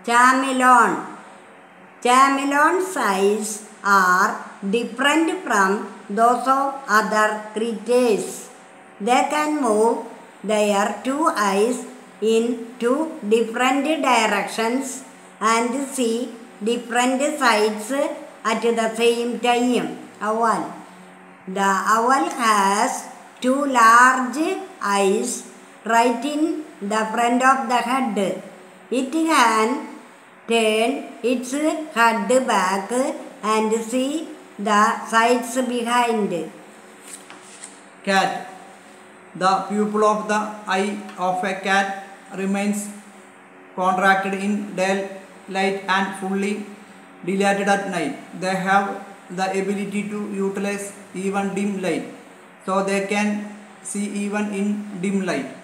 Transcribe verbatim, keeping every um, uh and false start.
Chameleon. Chameleon's eyes are different from those of other creatures. They can move their two eyes in two different directions and see different sights at the same time. Owl. The owl has two large eyes right in the front of the head. It can turn its head back and see the sides behind. Cat. The pupil of the eye of a cat remains contracted in daylight and fully dilated at night. They have the ability to utilize even dim light, so they can see even in dim light.